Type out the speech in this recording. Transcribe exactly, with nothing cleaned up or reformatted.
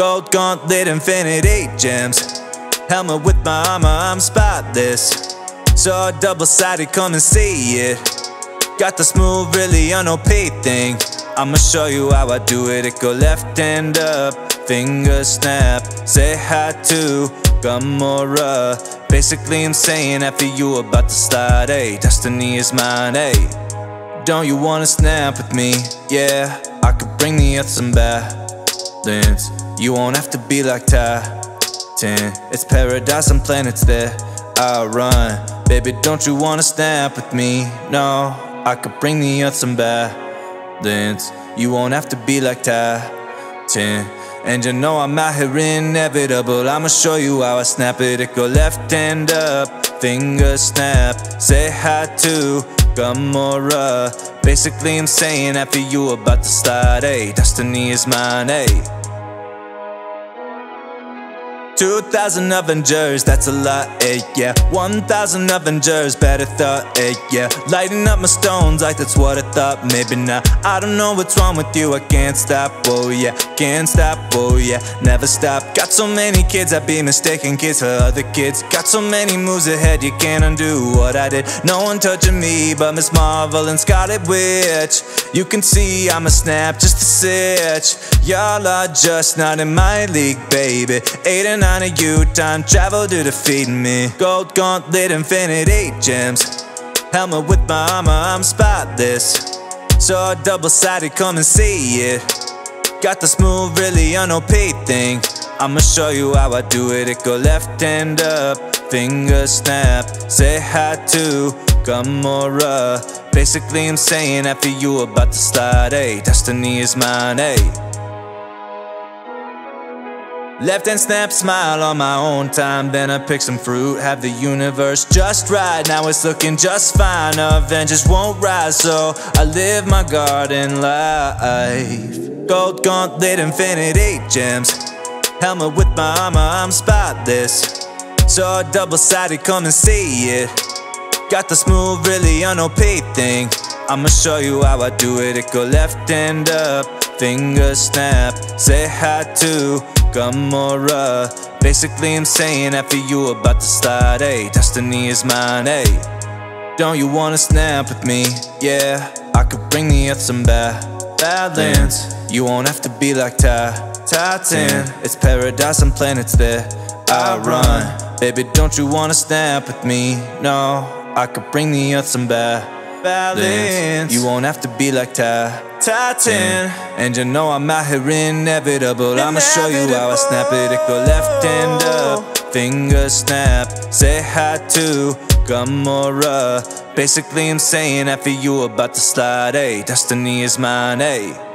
Gold gauntlet, infinity gems. Helmet with my armor, I'm spotless. Sword double-sided, come and see it. Got the smooth, really on O P thing. I'ma show you how I do it. It go left hand up, finger snap. Say hi to Gamora. Basically I'm saying after you about to slide, ayy, destiny is mine, ayy. Don't you wanna snap with me? Yeah, I could bring the earth some balance. You won't have to be like Titan. It's paradise and planets there I run. Baby, don't you wanna snap with me? No, I could bring the earth some balance. You won't have to be like Titan. And you know I'm out here inevitable. I'ma show you how I snap it. It go left hand up, finger snap. Say hi to Gamora. Basically I'm saying after you about to slide, ayy, destiny is mine, ayy. Two thousand Avengers, that's a lot, eh, yeah. One thousand Avengers, better thought, eh, yeah. Lighting up my stones like that's what I thought, maybe not. I don't know what's wrong with you, I can't stop, oh yeah. Can't stop, oh yeah, never stop. Got so many kids, I be mistaken kids for other kids. Got so many moves ahead, you can't undo what I did. No one touching me but Miss Marvel and Scarlet Witch. You can see I'm a snap, just a sitch. Y'all are just not in my league, baby. Eight and nine of you, time travel to defeat me. Gold gauntlet, infinity gems. Helmet with my armor, I'm spotless. Sword double-sided, come and see it. Got the smooth, really on O P thing. I'ma show you how I do it. It go left hand up, finger snap. Say hi to Gamora. Basically I'm saying after you about to slide, ayy, destiny is mine, ayy. Left hand snap, smile on my own time. Then I pick some fruit, have the universe just right. Now it's looking just fine. Avengers won't rise, so I live my garden life. Gold gauntlet, infinity gems. Helmet with my armor, I'm spotless. Sword double-sided, come and see it. Got the smooth, really on O P thing. I'ma show you how I do it. It go left hand up, finger snap. Say hi to Gamora. Basically I'm saying after you about to slide, ayy, destiny is mine, ayy. Don't you wanna snap with me? Yeah, I could bring the earth some balance. You won't have to be like Titan. It's paradise and planets there I run. Baby, don't you wanna snap with me? No, I could bring the earth some balance. You won't have to be like Titan. And you know I'm out here inevitable. I'ma show you how I snap it. It go left hand up, finger snap. Say hi to Gamora. Basically I'm saying after you about to slide, ayy, destiny is mine, ayy.